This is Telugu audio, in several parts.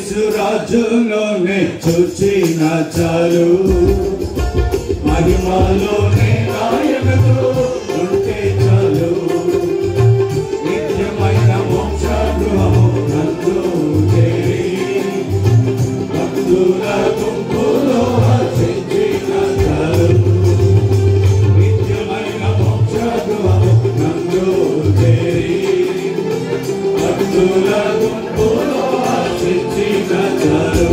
యేసు రాజులోనే చూచిన చాలు మహిమలోనే నాయకుడు ఉంటే చాలు నిత్యమైన మోక్ష గృహము నందు చేరి భక్తుల గుంపులో హర్షించిన చాలు నిత్యమైన మోక్ష గృహము నందు చేరి భక్తుల గుంపులో హర్షించిన చాలు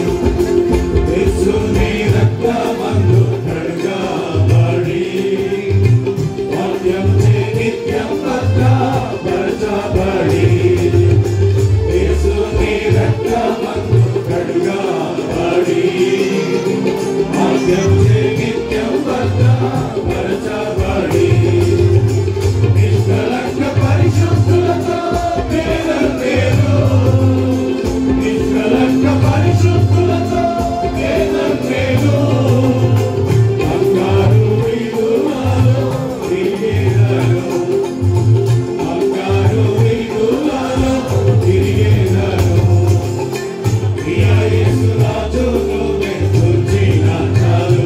యేసుని రక్తమందు కడగబడి వాక్యం నిత్యం భద్రపరచబడి యేసుని రక్తమందు కడగబడి వాక్యం నిత్యం భద్రపరచబడి నిష్కలంక పరిశుద్ధులతో భేదం లేదు నిష్కలంక పరిశుద్ధులతో భేదం లేదు అంగారు వీధులలో తిరిగేదను అంగారు వీధులలో తిరిగేదను ప్రియ యేసు రాజులోనే చూచిన చాలు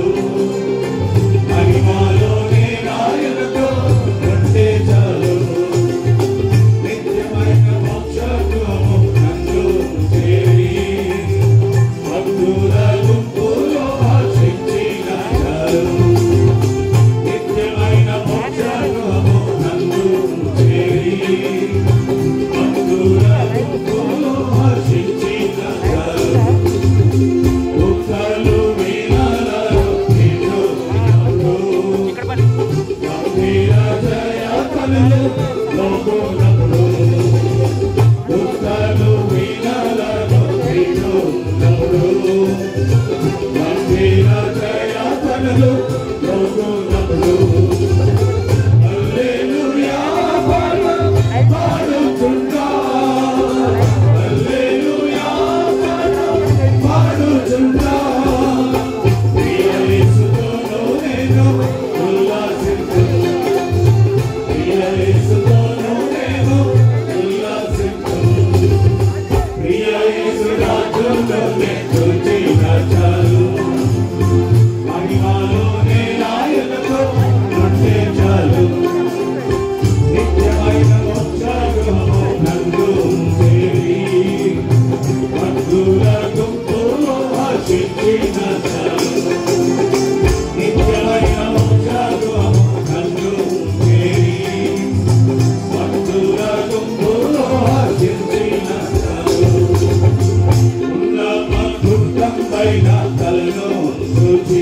మహిమలోనే నాయకుడు ఉంటే చాలు నిత్యమైన మోక్ష గృహము నందు చేరి భక్తుల గుంపులో హర్షించిన చాలు నిత్యమైన మోక్ష గృహము నందు చేరి భక్తుల గుంపులో హర్షించిన చాలు భక్తులు వీణలలో నిన్ను గంభీర జయకలు లోకునప్పుడు భక్తులు వీణలలో నిన్ను గంభీర జయకలు లోకునప్పుడు హల్లెలూయా పాడుచుండా హల్లెలూయా పాడుచుండా ప్రియ యేసుతో నేను ఉల్లాసించు ప్రియ యేసుతో నేను ఉల్లాసించు ప్రియ యేసు రాజులోనే చూచిన చాలు మహిమలోనే నాయకుడు ఉంటే చాలు నిత్యమైన మోక్ష గృహము నందు చేరి భక్తుల గుంపులో హర్షించిన చాలు నిత్యమైన మోక్ష గృహము నందు చేరి భక్తుల గుంపులో హర్షించిన చాలు ఉన్నత గుండంపైన తలను చూచి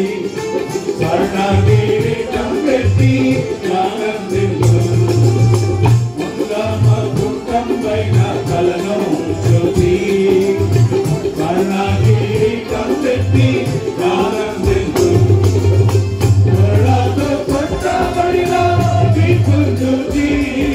స్వర్ణకిరీటం పెట్టి ఆనందించు ఉన్నత గుండంపైన తలను చూచి స్వర్ణకిరీటం పెట్టి ఆనందించు వరదతో కొట్టబడిన వీపును చూచి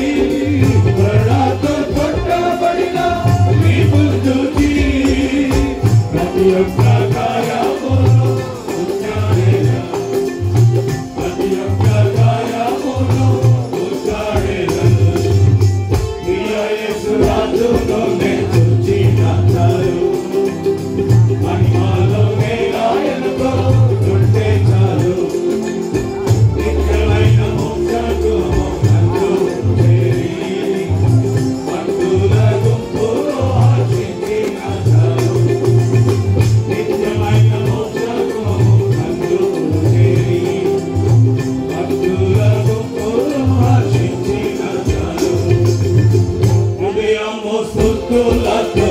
వరదతో కొట్టబడిన వీపును చూచి ప్రతి ఒక్క గాయమును ఉచ్చారేనా ప్రతి ఒక్క గాయమును ఉచ్చారేనా ప్రియ యేసు రాజులోనే చూచిన చాలు మహిమలోనే నాయకుడు ఉంటే చాలు నిత్యమైన మోక్ష గృహము నందు చేరి భక్తుల గుంపులో హర్షించిన చాలు నిత్యమైన మోక్ష గృహము నందు చేరి భక్తుల గుంపులో హర్షించిన చాలు హృదయము స్తుతులతో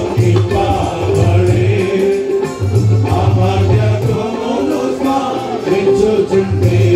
నింపబడే ఆ భాగ్యమును స్మరించుచుంటే